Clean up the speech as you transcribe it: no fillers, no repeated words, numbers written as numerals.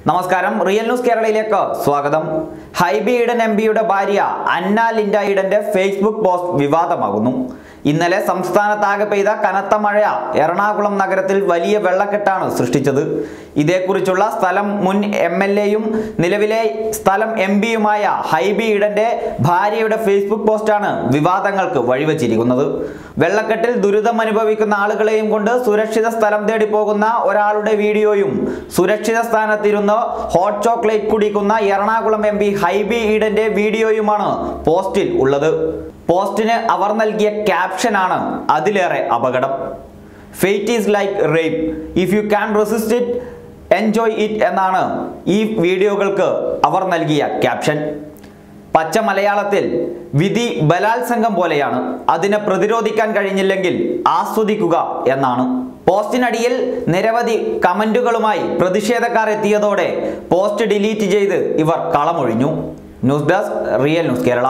നമസ്കാരം, real news കേരളയിലേക്ക് സ്വാഗതം. ഹൈബി ഈഡൻ എംപിയുടെ ഭാര്യ അന്ന ലിൻഡ ഈഡന്റെ ഫേസ്ബുക്ക് പോസ്റ്റ് വിവാദമാകുന്നു. ഇന്നലെ സംസ്ഥാനത്താകെ പെയ്ത കനത്ത മഴ എറണാകുളം നഗരത്തിൽ വലിയ വെള്ളക്കെട്ടാണ് സൃഷ്ടിച്ചത്. ഇതേക്കുറിച്ചുള്ള സ്ഥലം മുൻ MLA-യും നിലവിലെ സ്ഥലം MP-യുമായ ഹൈബി ഈഡന്റെ ഭാര്യയുടെ ഫേസ്ബുക്ക് പോസ്റ്റാണ് വിവാദങ്ങൾക്ക് വഴിവെച്ചിരിക്കുന്നത്. വെള്ളക്കെട്ടിൽ ദുരിതം അനുഭവിക്കുന്ന ആളുകളെയും കൊണ്ട് സുരക്ഷിത സ്ഥലം തേടി പോകുന്ന ഒരാളുടെ വീഡിയോയും സുരക്ഷിത സ്ഥാനത്തിരുന്ന് ഹോട്ട് ചോക്ലേറ്റ് കുടിക്കുന്ന എറണാകുളം MP ഹൈബി ഈഡന്റെ വീഡിയോയുമാണ് പോസ്റ്റിൽ ഉള്ളത്. പോസ്റ്റിന് അവർ നൽകിയ ക്യാപ്ഷനാണ് അതിലേറെ അപകടം. Fate is like rape, if you can resist it enjoy it എന്നാണ് ഈ വീഡിയോകൾക്ക് അവർ നൽകിയ ക്യാപ്ഷൻ. പച്ച മലയാളത്തിൽ വിധി ബലാത്സംഗം പോലെയാണ്, അതിനെ പ്രതിരോധിക്കാൻ കഴിഞ്ഞില്ലെങ്കിൽ ആസ്വദിക്കുക എന്നാണ്. പോസ്റ്റിനടിയിൽ നിരവധി കമന്റുകളുമായി പ്രതിഷേധക്കാർ എത്തിയതോടെ പോസ്റ്റ് ഡിലീറ്റ് ചെയ്ത് ഇവർ കളമൊഴിഞ്ഞു. News desk, real news Kerala.